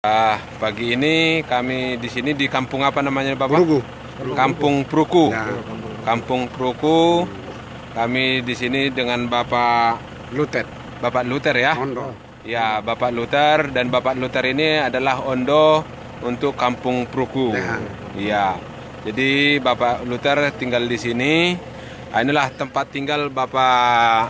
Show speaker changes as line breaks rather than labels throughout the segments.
Pagi ini kami di sini di kampung apa namanya Bapak?
Pruku.
Kampung Pruku.
Nah,
Kampung Pruku. Kami di sini dengan Bapak Luther ya.
Ondo.
Ya, Bapak Luther, dan Bapak Luther ini adalah ondo untuk Kampung Pruku.
Ya.
Iya. Jadi Bapak Luther tinggal di sini. Inilah tempat tinggal Bapak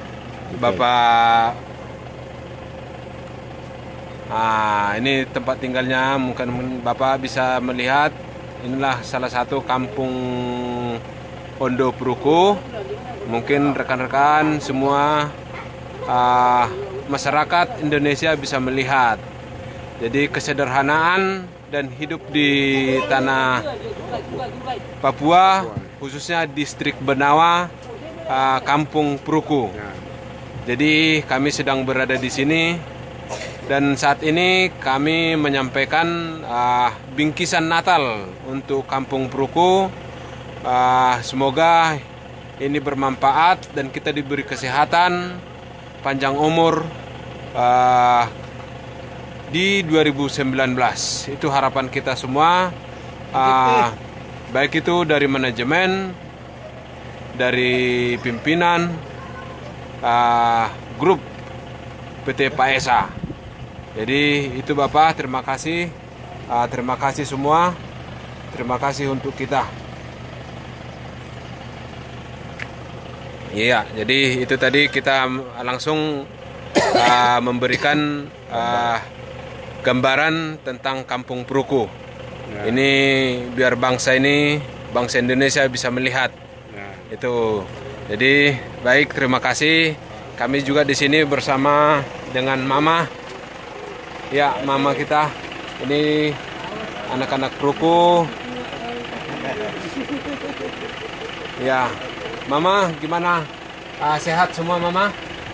ini tempat tinggalnya. Mungkin Bapak bisa melihat. Inilah salah satu kampung Ondo Pruku. Mungkin rekan-rekan semua masyarakat Indonesia bisa melihat. Jadi kesederhanaan dan hidup di tanah Papua, khususnya distrik Benawa, Kampung Pruku. Jadi kami sedang berada di sini. Dan saat ini kami menyampaikan bingkisan Natal untuk Kampung Pruku. Semoga ini bermanfaat dan kita diberi kesehatan, panjang umur di 2019. Itu harapan kita semua. Baik itu dari manajemen, dari pimpinan, grup PT Paesa. Jadi itu Bapak, terima kasih. Terima kasih semua. Terima kasih untuk kita. Iya, jadi itu tadi kita langsung memberikan gambaran tentang Kampung Pruku. Ini biar bangsa Indonesia bisa melihat. Itu. Jadi baik, terima kasih. Kami juga di sini bersama dengan Mama. Ya, Mama kita. Ini anak-anak Pruku. Ya, Mama gimana? Sehat semua Mama?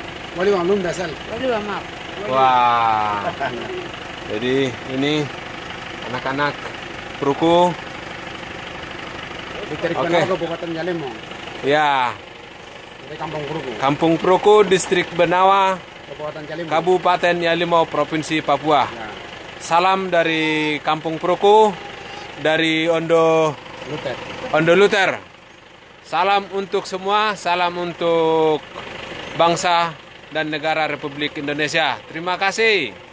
Wah. Jadi ini anak-anak Pruku.
Oke. Kabupaten Yalimo.
Ya.
Dari Kampung Pruku.
Kampung Pruku, distrik Benawa,
Kabupaten
Yalimo, Provinsi Papua.
Ya.
Salam dari Kampung Pruku, dari Ondo Luther. Salam untuk semua, salam untuk bangsa dan negara Republik Indonesia. Terima kasih.